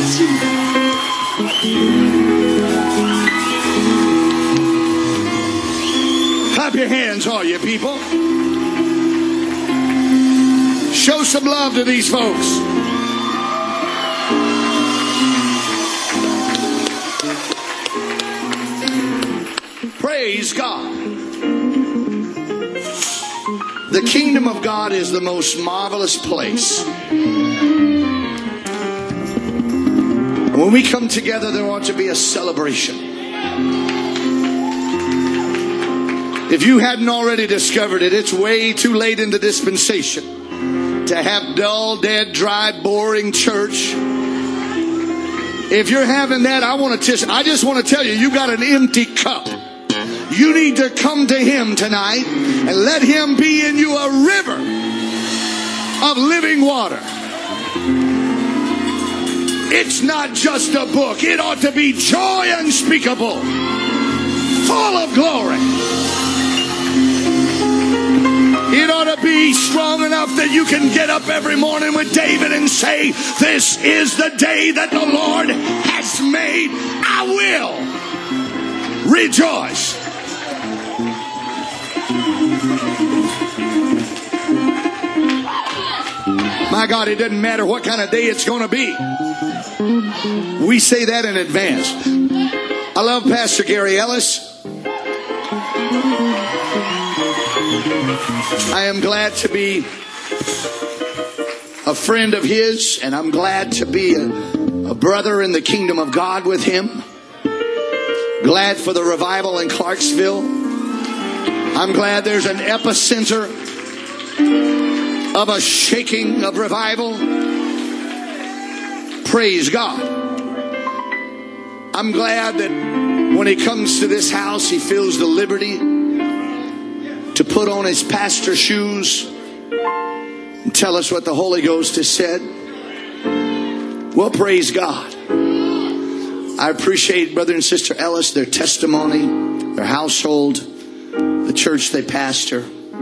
bless you. Clap your hands, all you people. Show some love to these folks. Praise God. The kingdom of God is the most marvelous place. When we come together, there ought to be a celebration. If you hadn't already discovered it, it's way too late in the dispensation to have dull, dead, dry, boring church. If you're having that, I just want to tell you, you got an empty cup. You need to come to Him tonight and let Him be in you a river of living water. It's not just a book. It ought to be joy unspeakable, full of glory. It ought to be strong enough that you can get up every morning with David and say, this is the day that the Lord has made. I will rejoice. My God, it doesn't matter what kind of day it's going to be. We say that in advance. I love Pastor Gary Ellis. I am glad to be a friend of his, and I'm glad to be a brother in the kingdom of God with him. Glad for the revival in Clarksville. I'm glad there's an epicenter of a shaking of revival. Praise God. I'm glad that when he comes to this house, he feels the liberty to put on his pastor shoes and tell us what the Holy Ghost has said. Well, praise God. I appreciate Brother and Sister Ellis, their testimony, their household, the church they pastor.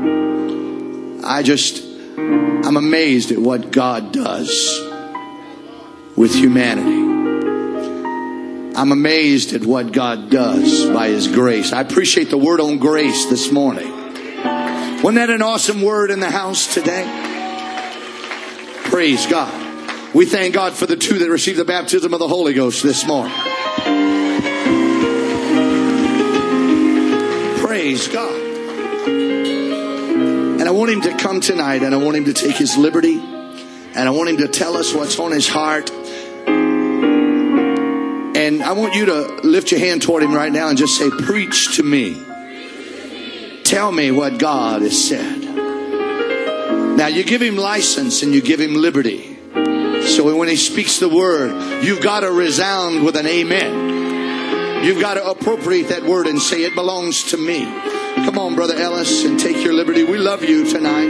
I'm amazed at what God does with humanity. I'm amazed at what God does by His grace. I appreciate the word on grace this morning. Wasn't that an awesome word in the house today? Praise God. We thank God for the two that received the baptism of the Holy Ghost this morning. Praise God. And I want him to come tonight, and I want him to take his liberty, and I want him to tell us what's on his heart. And I want you to lift your hand toward him right now and just say, preach to me. Tell me what God has said. Now you give him license and you give him liberty. So when he speaks the word, you've got to resound with an amen. You've got to appropriate that word and say, it belongs to me. Come on, Brother Ellis, and take your liberty. We love you tonight.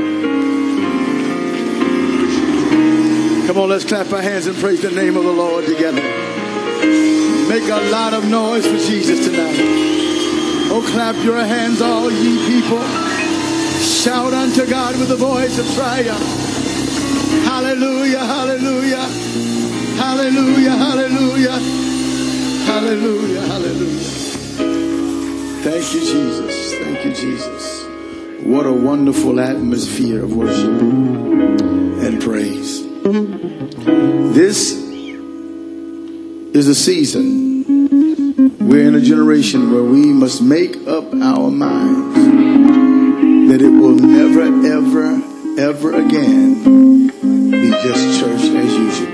Come on, let's clap our hands and praise the name of the Lord together. Make a lot of noise for Jesus tonight. Oh, clap your hands, all ye people. Shout unto God with the voice of triumph. Hallelujah, hallelujah. Hallelujah, hallelujah. Hallelujah, hallelujah. Thank you, Jesus. Thank you, Jesus. What a wonderful atmosphere of worship and praise. This is a season. We're in a generation where we must make up our minds that it will never, ever, ever again be just church as usual.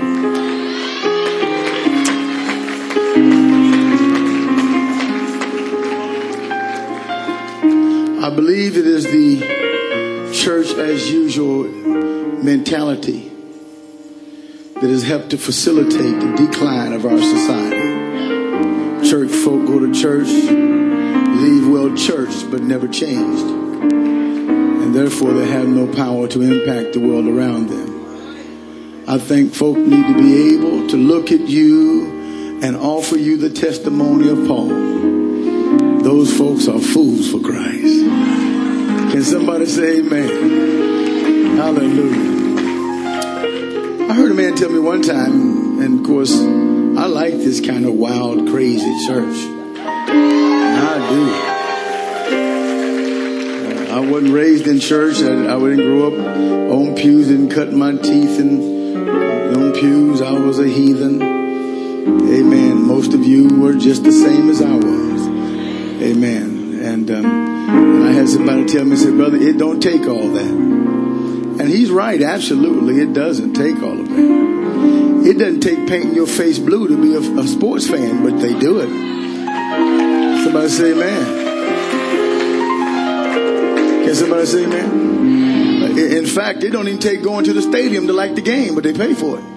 I believe it is the church as usual mentality that has helped to facilitate the decline of our society. Church folk go to church, leave well churched, but never changed. And therefore they have no power to impact the world around them. I think folk need to be able to look at you and offer you the testimony of Paul. Those folks are fools for Christ. Can somebody say amen? Hallelujah. I heard a man tell me one time, And of course, I like this kind of wild, crazy church. I do. I wasn't raised in church. I didn't grow up on pews and cut my teeth on pews. I was a heathen. Amen. Most of you were just the same as I was. Amen. And I had somebody tell me, say, brother, it don't take all that. And he's right. Absolutely. It doesn't take all of that. It doesn't take painting your face blue to be a sports fan, but they do it. Somebody say amen. Can somebody say amen? In fact, it don't even take going to the stadium to like the game, but they pay for it.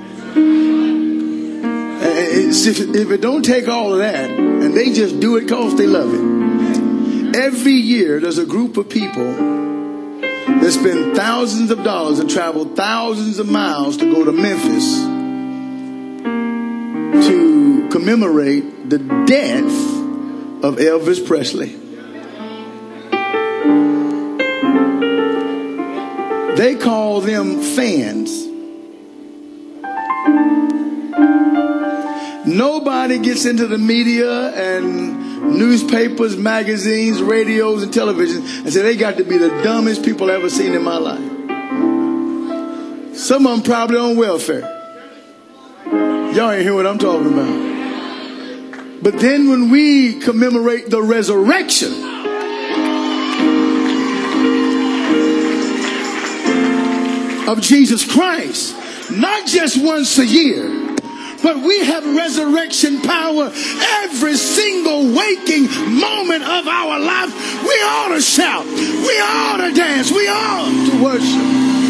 If it don't take all of that, and they just do it because they love it. Every year, there's a group of people that spend thousands of dollars and travel thousands of miles to go to Memphis to commemorate the death of Elvis Presley. They call them fans. Nobody gets into the media and newspapers, magazines, radios, and television and say they got to be the dumbest people I've ever seen in my life. Some of them probably on welfare. Y'all ain't hear what I'm talking about. But then when we commemorate the resurrection of Jesus Christ, not just once a year, but we have resurrection power every single waking moment of our life. We ought to shout. We ought to dance. We ought to worship.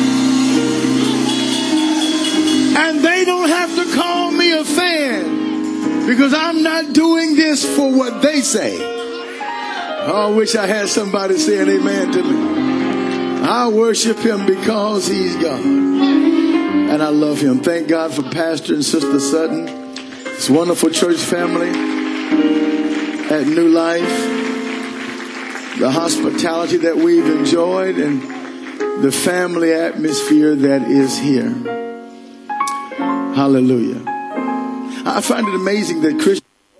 And they don't have to call me a fan because I'm not doing this for what they say. Oh, I wish I had somebody saying amen to me. I worship him because he's God. And I love him. Thank God for Pastor and Sister Sutton. This wonderful church family at New Life. The hospitality that we've enjoyed and the family atmosphere that is here. Hallelujah. I find it amazing that Christians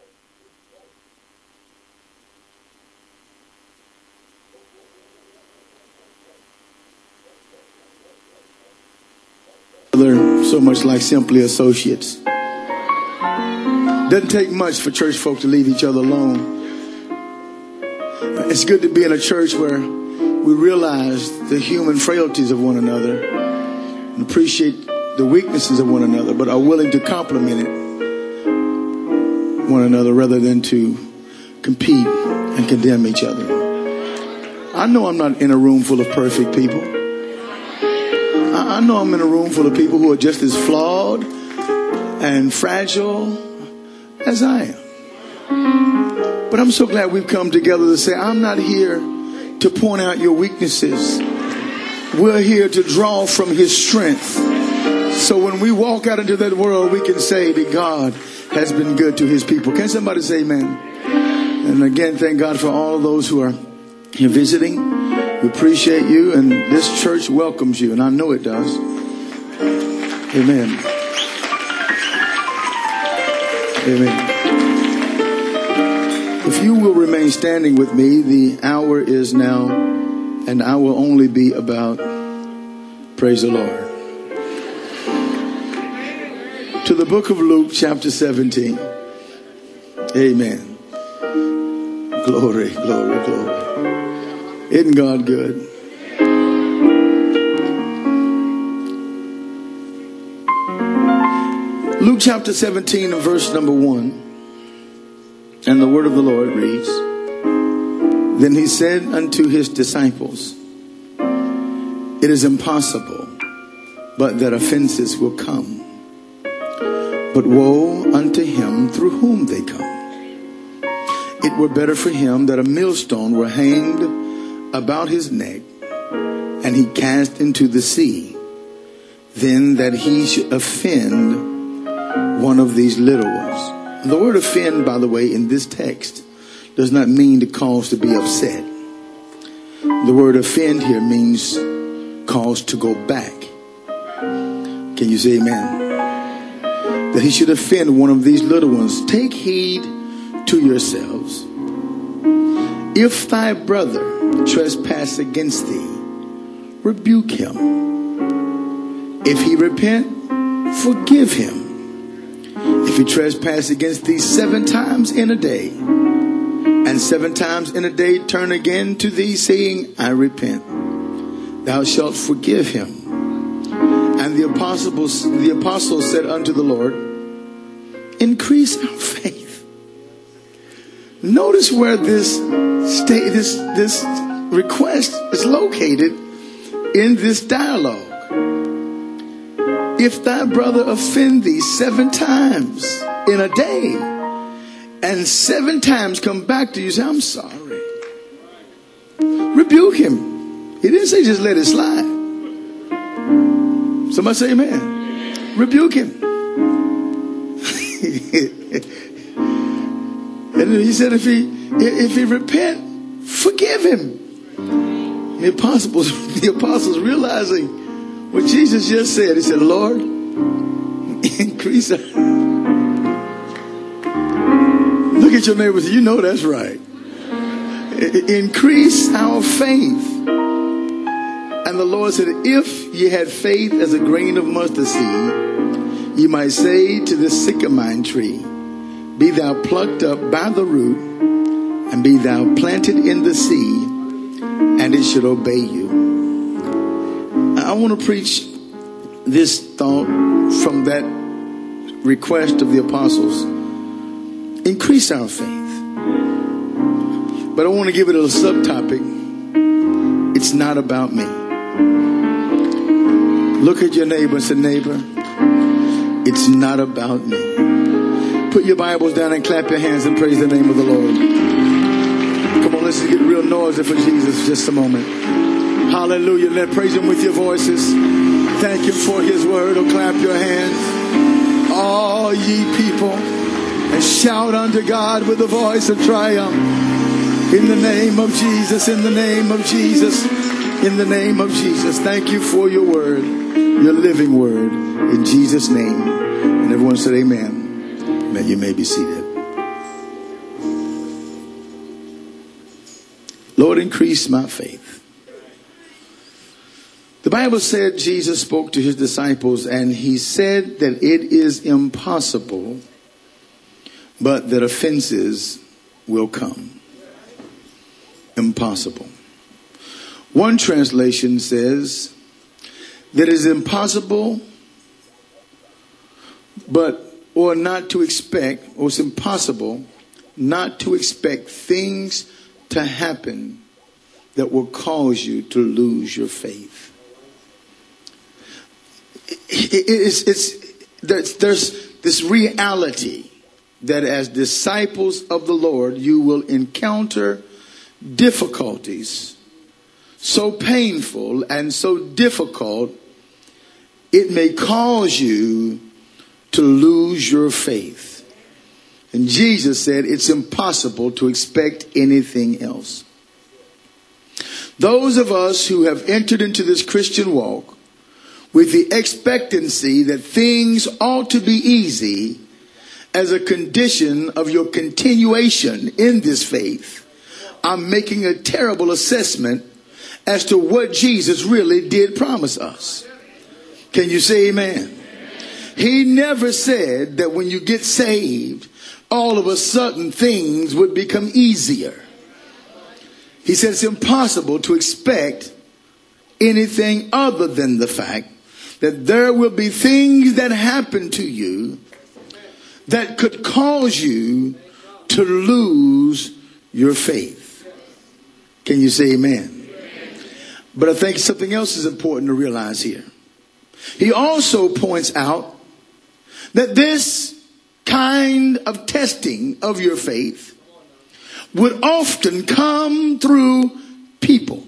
so much like simply associates. Doesn't take much for church folk to leave each other alone. It's good to be in a church where we realize the human frailties of one another and appreciate the weaknesses of one another, but are willing to compliment one another rather than to compete and condemn each other. I know I'm not in a room full of perfect people. I know I'm in a room full of people who are just as flawed and fragile as I am. But I'm so glad we've come together to say, I'm not here to point out your weaknesses. We're here to draw from his strength. So when we walk out into that world, we can say that God has been good to his people. Can somebody say amen? And again, thank God for all of those who are here visiting. We appreciate you, and this church welcomes you, and I know it does. Amen. Amen. If you will remain standing with me, the hour is now, and I will only be about praise the Lord. To the book of Luke, chapter 17. Amen. Glory, glory, glory. Isn't God good? Luke chapter 17 and verse number 1. And the word of the Lord reads, Then he said unto his disciples, It is impossible, but that offenses will come. But woe unto him through whom they come. It were better for him that a millstone were hanged about his neck, and he cast into the sea, than that he should offend one of these little ones. The word offend, by the way, in this text, does not mean to cause to be upset. The word offend here means cause to go back. Can you say amen? that he should offend one of these little ones. Take heed to yourselves. If thy brother trespass against thee, rebuke him. If he repent, forgive him. If he trespass against thee 7 times in a day, and 7 times in a day turn again to thee, saying, I repent, thou shalt forgive him. And the apostles said unto the Lord, increase our faith. Notice where this request is located in this dialogue. If thy brother offend thee 7 times in a day, and 7 times come back to you, say, I'm sorry. Rebuke him. He didn't say just let it slide. Somebody say amen. Rebuke him. And he said, if he repent, forgive him. The apostles realizing what Jesus just said, he said, Lord, increase our... Look at your neighbor and say, you know that's right. Increase our faith. And the Lord said, if ye had faith as a grain of mustard seed, ye might say to this sycamore tree, be thou plucked up by the root, and be thou planted in the sea, and it should obey you. I want to preach this thought from that request of the apostles. Increase our faith. But I want to give it a subtopic. It's not about me. Look at your neighbor and say, neighbor, it's not about me. Put your Bibles down and clap your hands and praise the name of the Lord. Come on, let's get real noisy for Jesus just a moment. Hallelujah. Let praise him with your voices. Thank him for his word. Or clap your hands, all ye people, and shout unto God with a voice of triumph. In the name of Jesus, in the name of Jesus, in the name of Jesus. Thank you for your word, your living word, in Jesus' name. And everyone said amen. You may be seated. Lord, increase my faith. The Bible said Jesus spoke to his disciples and he said that it is impossible, but that offenses will come. Impossible. One translation says that it is impossible, or not to expect, or it's impossible not to expect things to happen that will cause you to lose your faith. There's this reality that as disciples of the Lord, you will encounter difficulties so painful and so difficult, it may cause you to lose your faith. And Jesus said it's impossible to expect anything else. Those of us who have entered into this Christian walk with the expectancy that things ought to be easy as a condition of your continuation in this faith, I'm making a terrible assessment as to what Jesus really did promise us. Can you say amen? He never said that when you get saved, all of a sudden things would become easier. He said it's impossible to expect anything other than the fact that there will be things that happen to you that could cause you to lose your faith. Can you say amen? But I think something else is important to realize here. He also points out that this kind of testing of your faith would often come through people.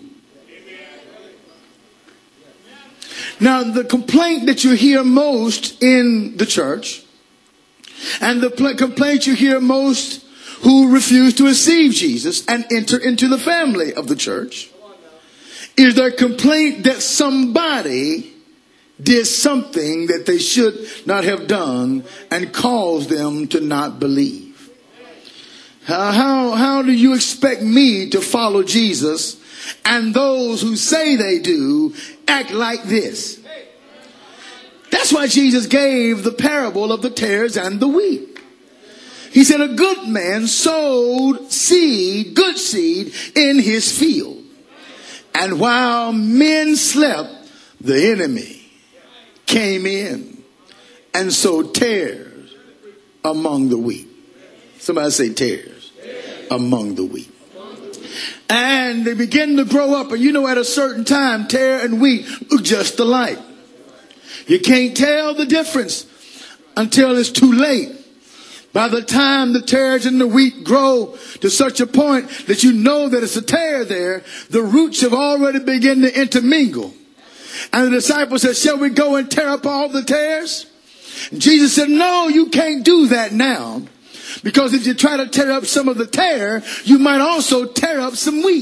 Now, the complaint that you hear most in the church, and the complaint you hear most who refuse to receive Jesus and enter into the family of the church, is their complaint that somebody did something that they should not have done and caused them to not believe. How do you expect me to follow Jesus and those who say they do act like this? That's why Jesus gave the parable of the tares and the wheat. He said a good man sowed seed, good seed, in his field. And while men slept, the enemy came in and sowed tares among the wheat. Somebody say tares among the wheat. And they begin to grow up. And you know, at a certain time, tare and wheat look just alike. You can't tell the difference until it's too late. By the time the tares and the wheat grow to such a point that you know that it's a tare there, the roots have already begun to intermingle. And the disciples said, shall we go and tear up all the tares? And Jesus said, no, you can't do that now. Because if you try to tear up some of the tare, you might also tear up some wheat.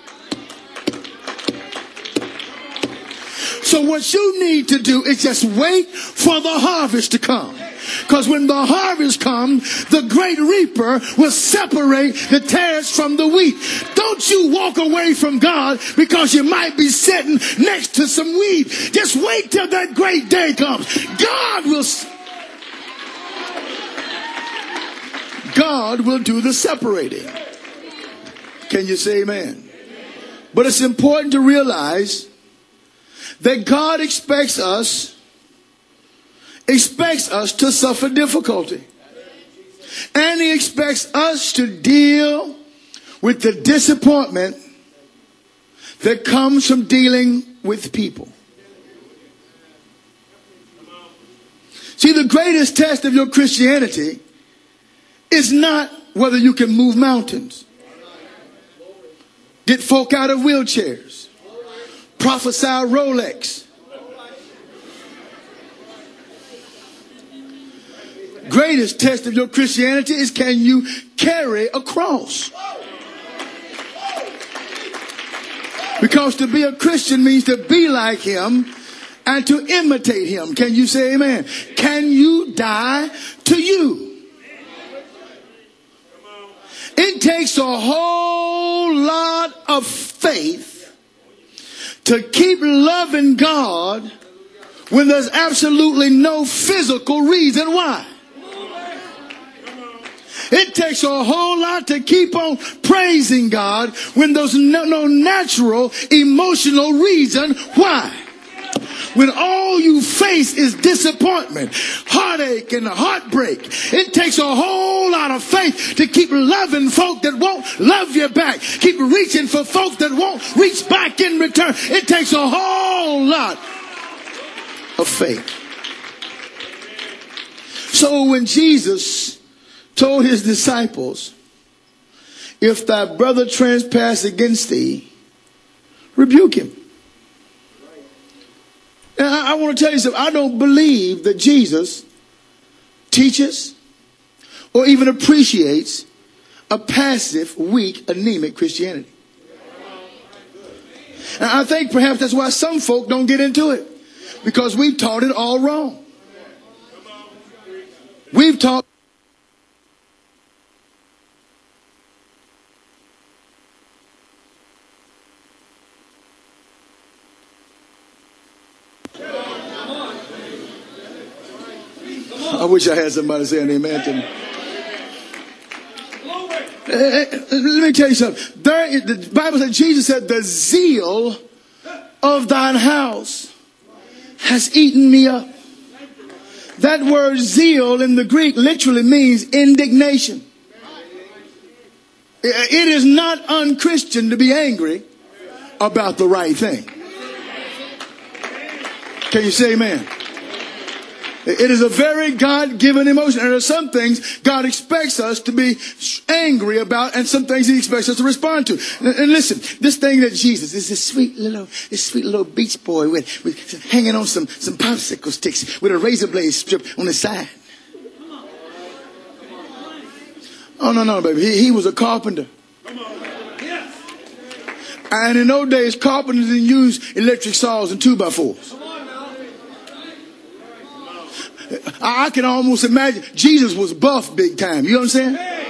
So what you need to do is just wait for the harvest to come. Because when the harvest comes, the great reaper will separate the tares from the wheat. Don't you walk away from God because you might be sitting next to some wheat. Just wait till that great day comes. God will do the separating. Can you say amen? But it's important to realize that God expects us to suffer difficulty. And he expects us to deal with the disappointment that comes from dealing with people. See, the greatest test of your Christianity is not whether you can move mountains, get folk out of wheelchairs, prophesy Rolex. Greatest test of your Christianity is, can you carry a cross? Because to be a Christian means to be like him and to imitate him. Can you say amen? Can you die to you? It takes a whole lot of faith to keep loving God when there's absolutely no physical reason why. It takes a whole lot to keep on praising God when there's no natural emotional reason why. When all you face is disappointment, heartache, and heartbreak, it takes a whole lot of faith to keep loving folk that won't love you back. Keep reaching for folk that won't reach back in return. It takes a whole lot of faith. So when Jesus told his disciples, if thy brother trespass against thee, rebuke him. And I want to tell you something. I don't believe that Jesus teaches or even appreciates a passive, weak, anemic Christianity. And I think perhaps that's why some folk don't get into it. Because we've taught it all wrong. We've taught I wish I had somebody saying amen to me. Let me tell you something. The Bible said, Jesus said, the zeal of thine house has eaten me up. That word zeal in the Greek literally means indignation. It is not unchristian to be angry about the right thing. Can you say amen? It is a very God-given emotion. And there are some things God expects us to be angry about and some things he expects us to respond to. And listen, this thing that Jesus is this sweet little beach boy with hanging on some popsicle sticks with a razor blade strip on the side. Oh, no, baby. He was a carpenter. And in those days, carpenters didn't use electric saws and 2x4s. I can almost imagine Jesus was buff big time. You know what I'm saying?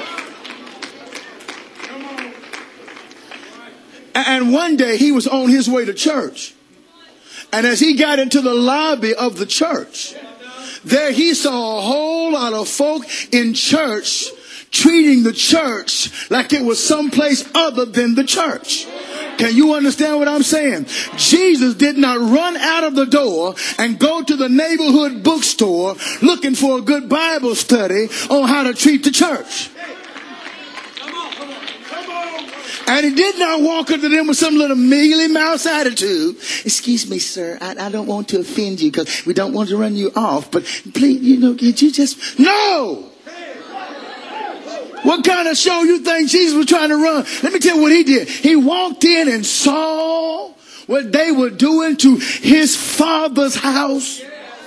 And one day he was on his way to church. And as he got into the lobby of the church, there he saw a whole lot of folk in church treating the church like it was someplace other than the church. Can you understand what I'm saying? Jesus did not run out of the door and go to the neighborhood bookstore looking for a good Bible study on how to treat the church. And he did not walk up to them with some little mealy mouse attitude. Excuse me, sir, I don't want to offend you because we don't want to run you off. But please, could you just... No! What kind of show you think Jesus was trying to run? Let me tell you what he did. He walked in and saw what they were doing to his Father's house.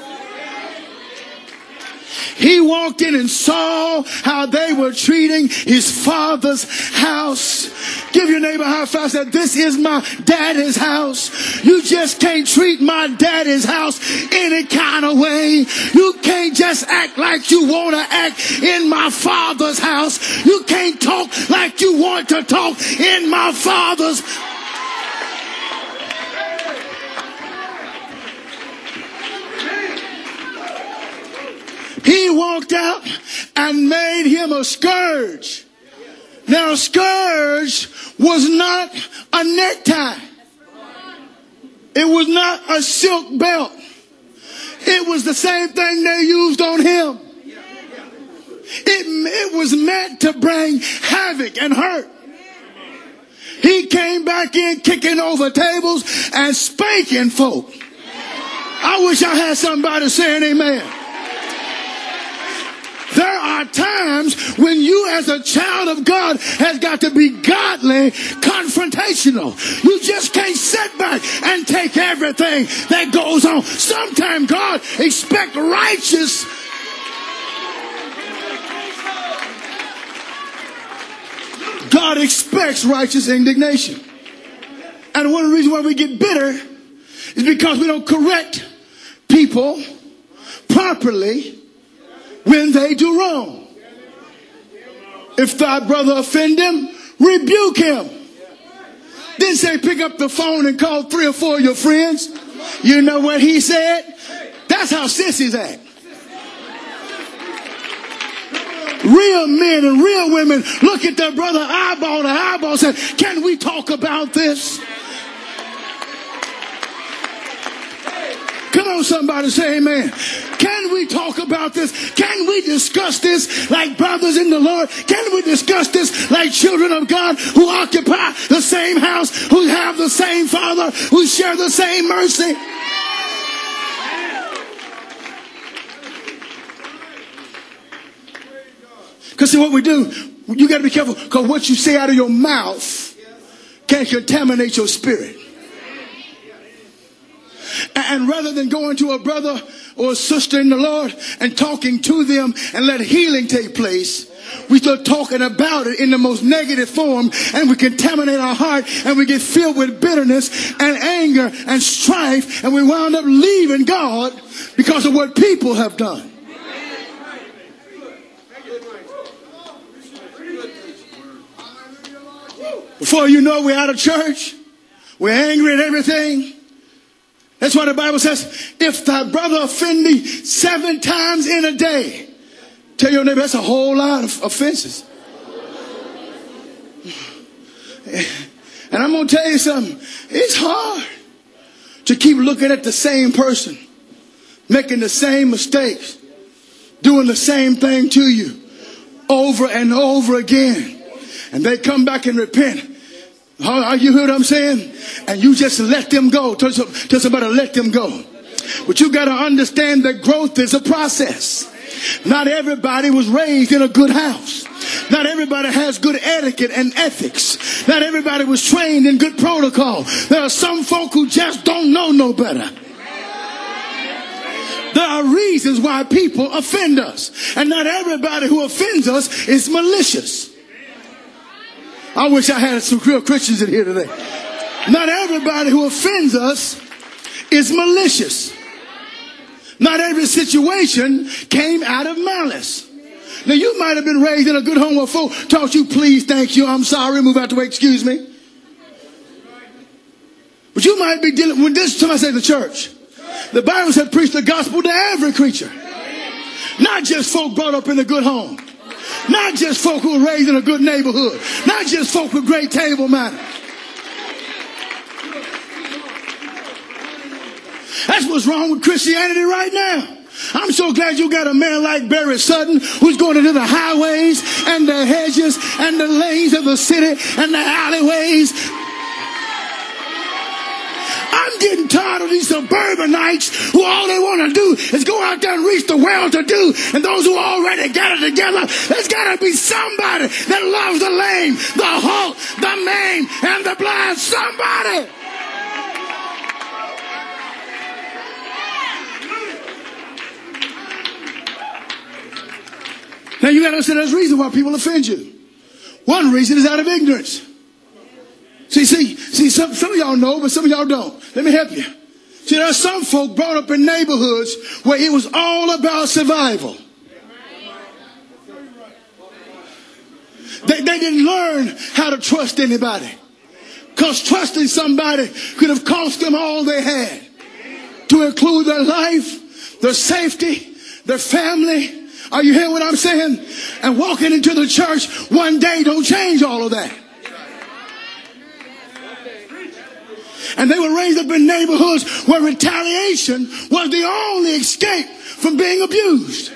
He walked in and saw how they were treating his Father's house. Give your neighbor a high five. Say, this is my daddy's house. You just can't treat my daddy's house any kind of way. You can't just act like you want to act in my Father's house. You can't talk like you want to talk in my Father's house. He walked out and made him a scourge. Now, a scourge was not a necktie. It was not a silk belt. It was the same thing they used on him. It was meant to bring havoc and hurt. He came back in kicking over tables and spanking folk. I wish I had somebody saying amen. There are times when you as a child of God has got to be godly confrontational. You just can't sit back and take everything that goes on. Sometimes God expects righteous. God expects righteous indignation. And one of the reasons why we get bitter is because we don't correct people properly when they do wrong. If thy brother offend him, rebuke him. Then say pick up the phone and call 3 or 4 of your friends. You know what he said? That's how sissies act. Real men and real women look at their brother eyeball to eyeball and say, can we talk about this? Come on, somebody say amen. Can we talk about this? Can we discuss this like brothers in the Lord? Can we discuss this like children of God who occupy the same house, who have the same Father, who share the same mercy? Because see what we do, you got to be careful because what you say out of your mouth can contaminate your spirit. And rather than going to a brother or a sister in the Lord and talking to them and let healing take place, we start talking about it in the most negative form, and we contaminate our heart, and we get filled with bitterness and anger and strife, and we wound up leaving God because of what people have done. Before you know, we're out of church. We're angry at everything. That's why the Bible says, if thy brother offend thee 7 times in a day, tell your neighbor, that's a whole lot of offenses. And I'm going to tell you something. It's hard to keep looking at the same person, making the same mistakes, doing the same thing to you over and over again. And they come back and repent. You hear what I'm saying? And you just let them go. Tell somebody to let them go. But you got to understand that growth is a process. Not everybody was raised in a good house. Not everybody has good etiquette and ethics. Not everybody was trained in good protocol. There are some folk who just don't know no better. There are reasons why people offend us. And not everybody who offends us is malicious. I wish I had some real Christians in here today. Not everybody who offends us is malicious. Not every situation came out of malice. Now, you might have been raised in a good home where folk taught you, please, thank you, I'm sorry, move out the way, excuse me. But you might be dealing with this. Somebody say the church. The Bible said preach the gospel to every creature. Not just folk brought up in a good home. Not just folk who were raised in a good neighborhood. Not just folk with great table manners. That's what's wrong with Christianity right now. I'm so glad you got a man like Barry Sutton who's going into the highways and the hedges and the lanes of the city and the alleyways. I'm getting tired of these suburbanites who all they want to do is go out there and reach the well-to-do. And those who already got it together, there's got to be somebody that loves the lame, the halt, the maimed, and the blind. Somebody. Now you got to understand there's a reason why people offend you. One reason is out of ignorance. See, some of y'all know, but some of y'all don't. Let me help you. See, there are some folk brought up in neighborhoods where it was all about survival. They didn't learn how to trust anybody. Because trusting somebody could have cost them all they had. To include their life, their safety, their family. Are you hearing what I'm saying? And walking into the church one day don't change all of that. And they were raised up in neighborhoods where retaliation was the only escape from being abused.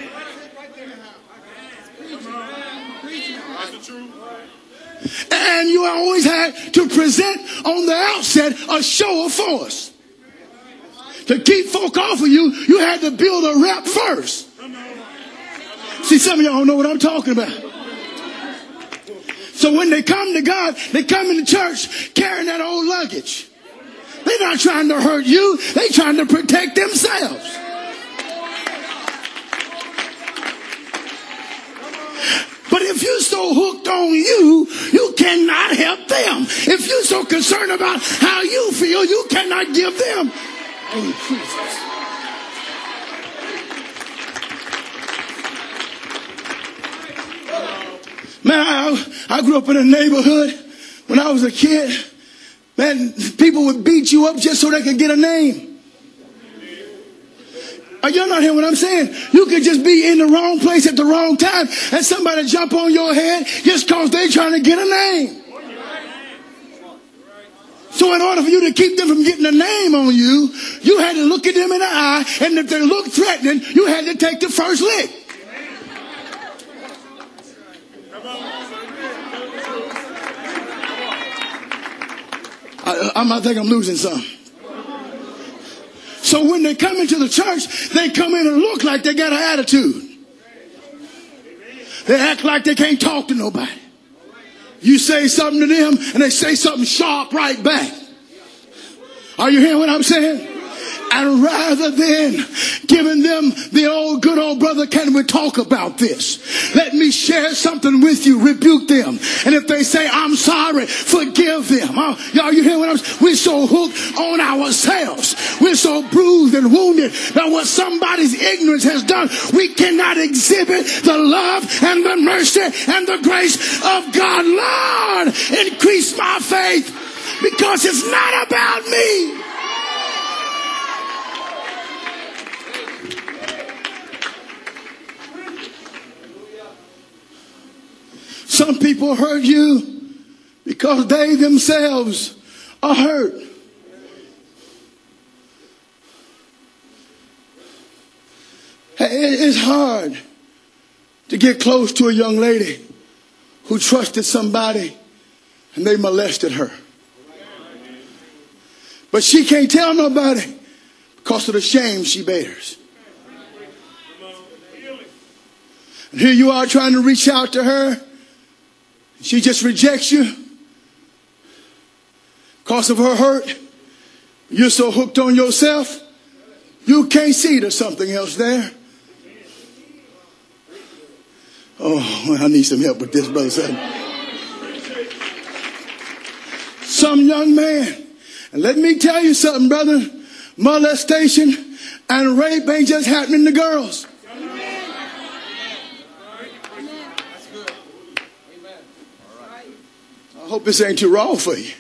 And you always had to present on the outset a show of force. To keep folk off of you, you had to build a rep first. See, some of y'all don't know what I'm talking about. So when they come to God, they come into church carrying that old luggage. They're not trying to hurt you. They're trying to protect themselves. But if you're so hooked on you, you cannot help them. If you're so concerned about how you feel, you cannot give them. Oh, Jesus. Man, I grew up in a neighborhood when I was a kid. Man, people would beat you up just so they could get a name. Are y'all not hearing what I'm saying? You could just be in the wrong place at the wrong time and somebody jump on your head just because they're trying to get a name. So in order for you to keep them from getting a name on you, you had to look at them in the eye, and if they looked threatening, you had to take the first lick. I think I'm losing some. So when they come into the church, they come in and look like they got an attitude. They act like they can't talk to nobody. You say something to them and they say something sharp right back. Are you hearing what I'm saying? And rather than giving them the old good old brother, can we talk about this? Let me share something with you. Rebuke them. And if they say, I'm sorry, forgive them. Y'all, you hear what I'm saying? We're so hooked on ourselves. We're so bruised and wounded that what somebody's ignorance has done, we cannot exhibit the love and the mercy and the grace of God. Lord, increase my faith because it's not about me. Some people hurt you because they themselves are hurt. It's hard to get close to a young lady who trusted somebody and they molested her. But she can't tell nobody because of the shame she bears. And here you are trying to reach out to her. She just rejects you because of her hurt. You're so hooked on yourself, you can't see there's something else there. Oh, I need some help with this, brother. Some young man, and let me tell you something, brother, molestation And rape ain't just happening to girls. I hope this ain't too raw for you.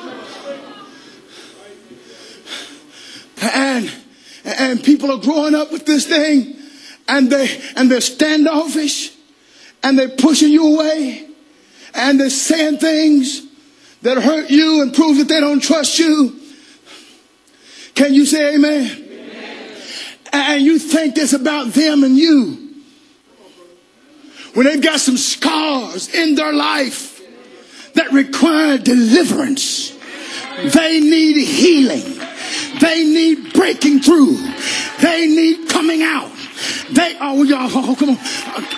And people are growing up with this thing, and they're standoffish, and they're pushing you away, and they're saying things that hurt you and prove that they don't trust you. Can you say amen? Amen. And you think it's about them and you, when they've got some scars in their life that require deliverance. They need healing. They need breaking through. They need coming out. Come on.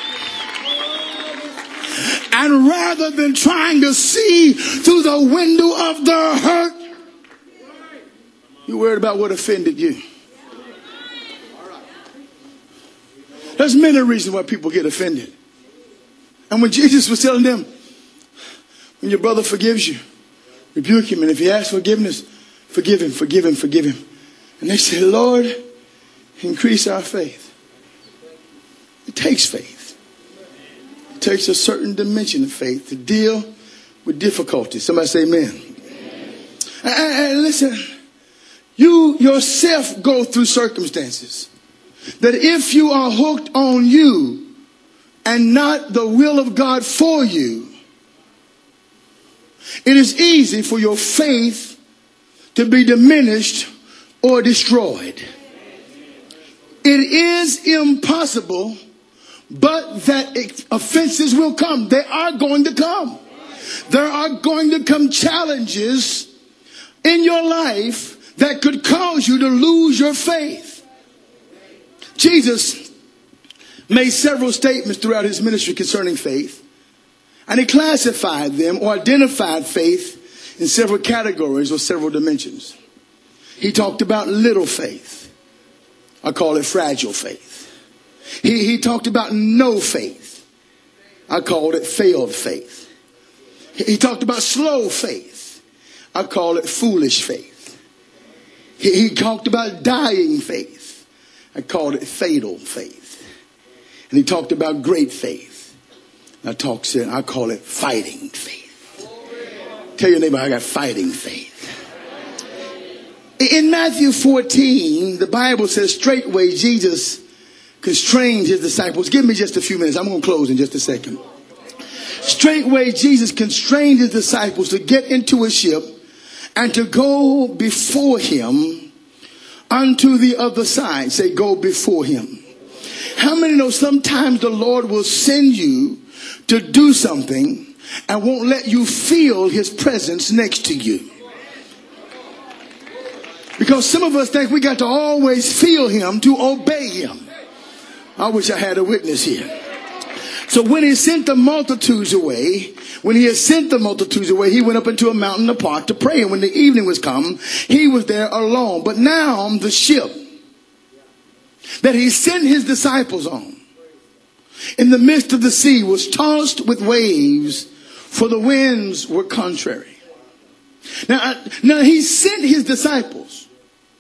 And rather than trying to see through the window of their hurt, you're worried about what offended you. There's many reasons why people get offended. And when Jesus was telling them, when your brother forgives you, rebuke him. And if he asks forgiveness, forgive him, forgive him, forgive him. And they say, Lord, increase our faith. It takes faith. It takes a certain dimension of faith to deal with difficulties. Somebody say amen. And listen, you yourself go through circumstances that if you are hooked on you and not the will of God for you, it is easy for your faith to be diminished or destroyed. It is impossible, but that offenses will come. They are going to come. There are going to come challenges in your life that could cause you to lose your faith. Jesus made several statements throughout his ministry concerning faith. And he classified them or identified faith in several categories or several dimensions. He talked about little faith. I call it fragile faith. He talked about no faith. I called it failed faith. He talked about slow faith. I call it foolish faith. He talked about dying faith. I called it fatal faith. And he talked about great faith. I call it fighting faith. Tell your neighbor, I got fighting faith. In Matthew 14, the Bible says, straightway Jesus constrained his disciples. Give me just a few minutes. I'm going to close in just a second. Straightway Jesus constrained his disciples to get into a ship and to go before him unto the other side. Say, go before him. How many know sometimes the Lord will send you to do something and won't let you feel his presence next to you? Because some of us think we got to always feel him to obey him. I wish I had a witness here. So when he sent the multitudes away, he went up into a mountain apart to pray. And when the evening was come, he was there alone. But now the ship that he sent his disciples on in the midst of the sea was tossed with waves, for the winds were contrary. Now he sent his disciples.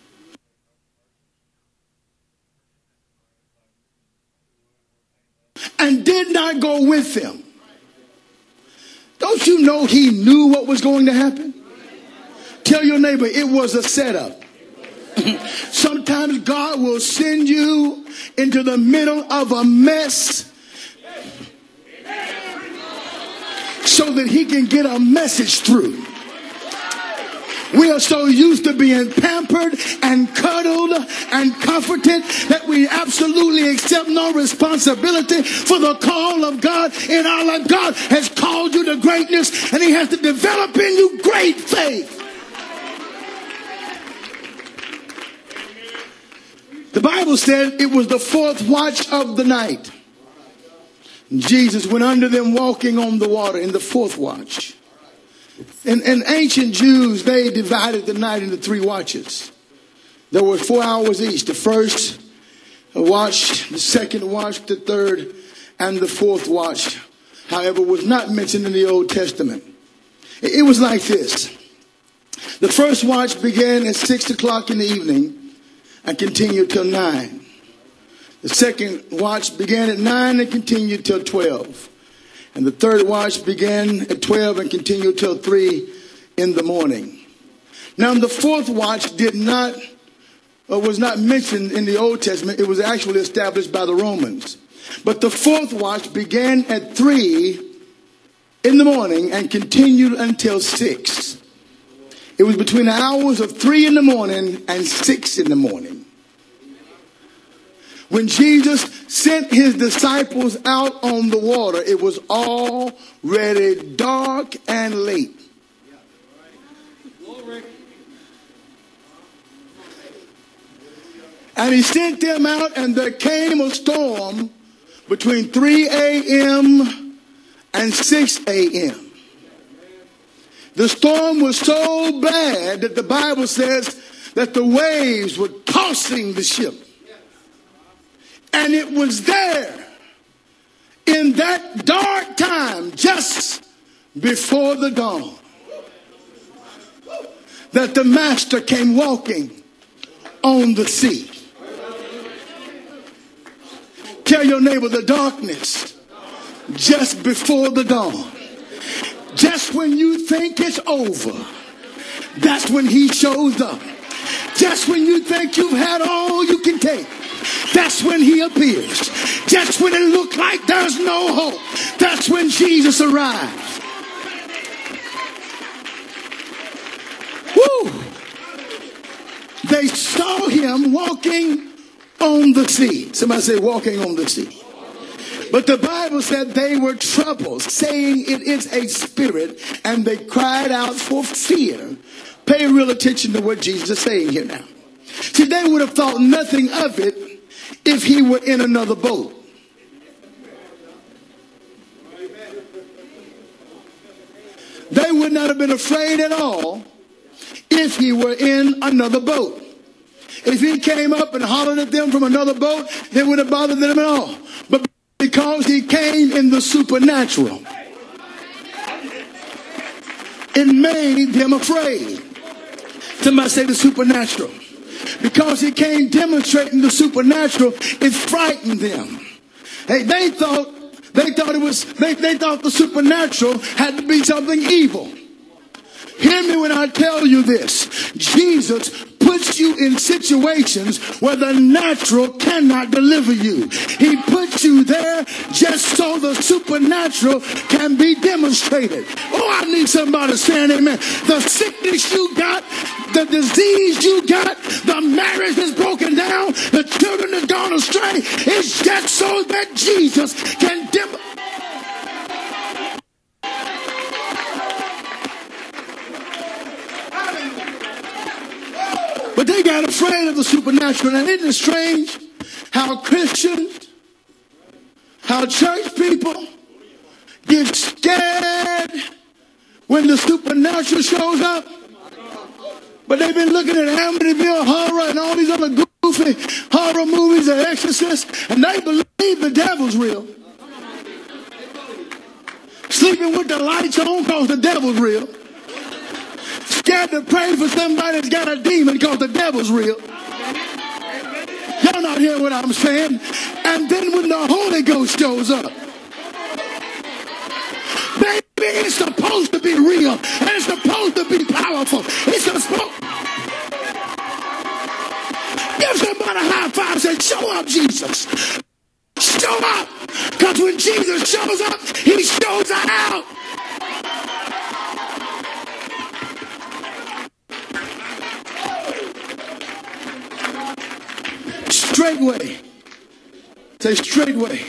And did not go with them. Don't you know he knew what was going to happen? Tell your neighbor, it was a setup. Sometimes God will send you into the middle of a mess so that he can get a message through. We are so used to being pampered and cuddled and comforted that we absolutely accept no responsibility for the call of God in our life. God has called you to greatness, and he has to develop in you great faith. The Bible said it was the fourth watch of the night. Jesus went under them walking on the water in the fourth watch. And ancient Jews, they divided the night into 3 watches. There were 4 hours each. The first watch, the second watch, the third, and the fourth watch, however, was not mentioned in the Old Testament. It was like this. The first watch began at 6 o'clock in the evening and continued till 9. The second watch began at 9 and continued till 12. And the third watch began at 12 and continued till 3 in the morning. Now the fourth watch was not mentioned in the Old Testament. It was actually established by the Romans. But the fourth watch began at 3 in the morning and continued until 6. It was between the hours of 3 in the morning and 6 in the morning. When Jesus sent his disciples out on the water, it was already dark and late. And he sent them out, and there came a storm between 3 a.m. and 6 a.m. The storm was so bad that the Bible says that the waves were tossing the ship. And it was there in that dark time, just before the dawn, that the master came walking on the sea. Tell your neighbor, the darkness just before the dawn. Just when you think it's over, that's when he shows up. Just when you think you've had all you can take, that's when he appears. Just when it looks like there's no hope, that's when Jesus arrives. Woo! They saw him walking on the sea. Somebody say walking on the sea. But the Bible said they were troubled, saying it is a spirit, and they cried out for fear. Pay real attention to what Jesus is saying here now. See, they would have thought nothing of it if he were in another boat. They would not have been afraid at all if he were in another boat. If he came up and hollered at them from another boat, they would have bothered them at all. But because he came in the supernatural, it made them afraid. Somebody say the supernatural. Because he came demonstrating the supernatural, it frightened them. Hey, they thought the supernatural had to be something evil. Hear me when I tell you this. Jesus puts you in situations where the natural cannot deliver you. He puts you there just so the supernatural can be demonstrated. Oh, I need somebody to say amen. The sickness you got, the disease you got, the marriage is broken down, the children have gone astray. It's just so that Jesus can demonstrate. But they got afraid of the supernatural. And isn't it strange how Christians, how church people get scared when the supernatural shows up? But they've been looking at Amityville Horror and all these other goofy horror movies, The Exorcist, and they believe the devil's real. Sleeping with the lights on because the devil's real. Scared to pray for somebody that's got a demon because the devil's real. Y'all not hearing what I'm saying? And then when the Holy Ghost shows up, baby, it's supposed to be real and it's supposed to be powerful. It's supposed. Give somebody a high five and say, show up, Jesus. Show up. Because when Jesus shows up, he shows out. Straightway. Say straightway.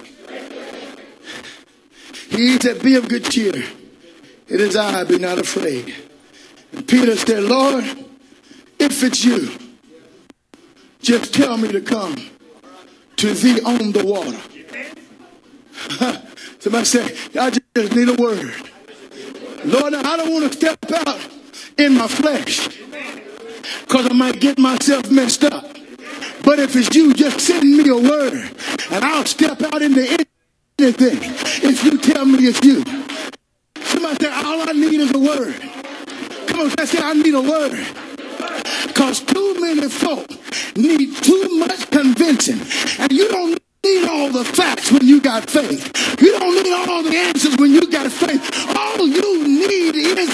He said, be of good cheer. It is I, be not afraid. And Peter said, Lord, if it's you, just tell me to come to thee on the water. Somebody say, I just need a word. Lord, I don't want to step out in my flesh because I might get myself messed up. But if it's you, just send me a word and I'll step out into anything if you tell me it's you. Somebody say, all I need is a word. Come on, say, I need a word. Because too many folk need too much convincing. And you don't need all the facts when you got faith. You don't need all the answers when you got faith. All you need is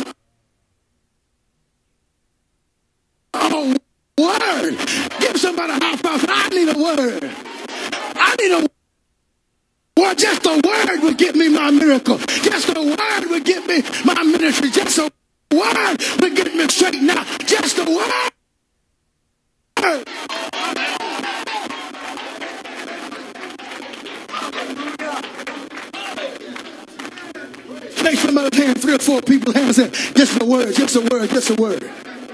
a word. Give somebody a high five. I need a word. I need a word. Well, just a word would get me my miracle. Just a word would get me my ministry. Just a word would get me straight now. Just a word. Shake somebody's hand, 3 or 4 people's hands. Just a word, just a word, just a word.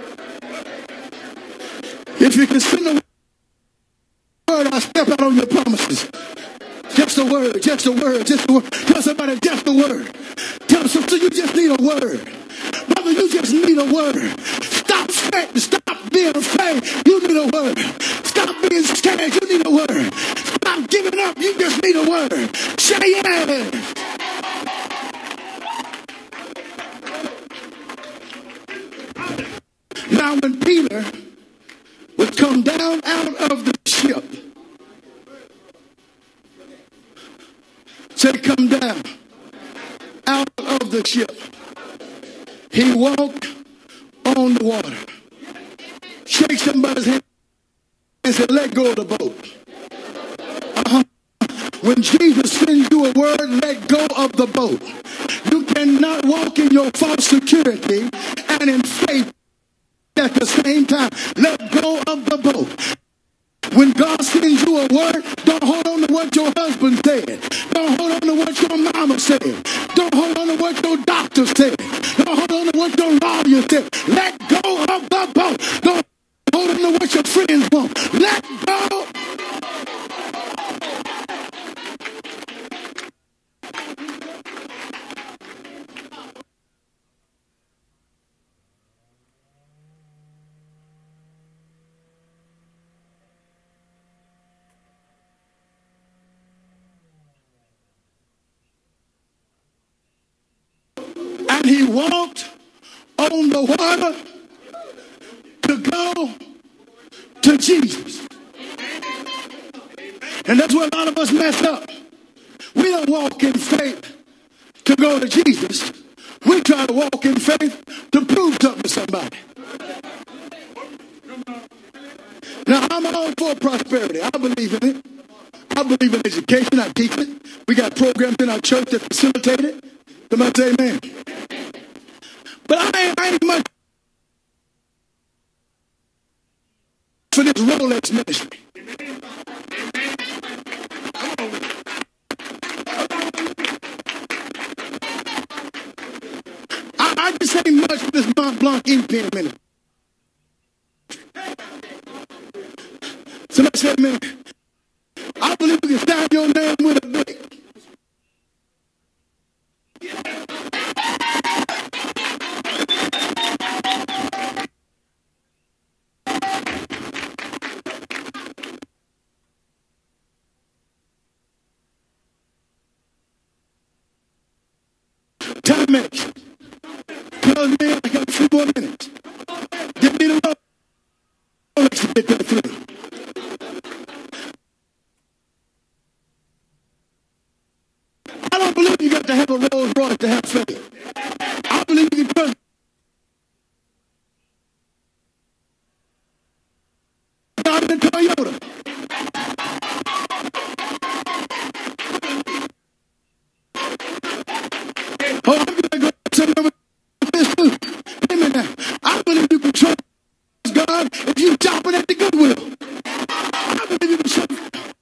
If you can sing a word, I'll step out on your promises. Just a word, just a word, just a word. Tell somebody just a word. Tell sister you just need a word. Brother, you just need a word. Stop sweating, stop being afraid. You need a word. Stop being scared. You need a word. Stop giving up. You just need a word. Say yes. Now when Peter would come down out of the ship, say come down out of the ship, he walked on the water. Shake somebody's hand and say, let go of the boat. When Jesus sends you a word, let go of the boat. You cannot walk in your false security and in faith at the same time. Let go of the boat. When God sends you a word, don't hold on to what your husband said. Don't hold on to what your mama said. Don't hold on to what your doctor said. Don't hold on to what your lawyer said. Let go of the boat. Don't hold on to what your friends want. Let go. And he walked on the water to go to Jesus. And that's where a lot of us mess up. We don't walk in faith to go to Jesus. We try to walk in faith to prove something to somebody. Now, I'm all for prosperity. I believe in it. I believe in education. I teach it. We got programs in our church that facilitate it. Somebody say amen. But I ain't much for this Rolex ministry. I just ain't much for this Mont Blanc ink pen ministry. Somebody say amen. I believe we can sign your name with a big. Time makes. Tells me I got 2 more minutes. Give me the Rolex to get that through. I don't believe you got to have a Rolls Royce to have faith. I believe you can trust God in the Toyota. Oh, I'm going to go somewhere with this too. Hear me now. I believe you can trust God if you shopping at the Goodwill. I believe you can trust.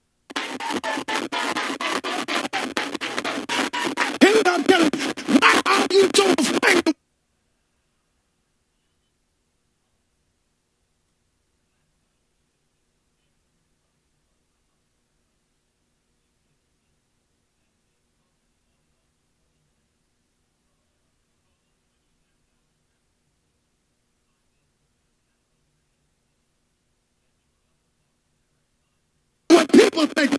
Hear what I'm telling you. Why are you so afraid? What people think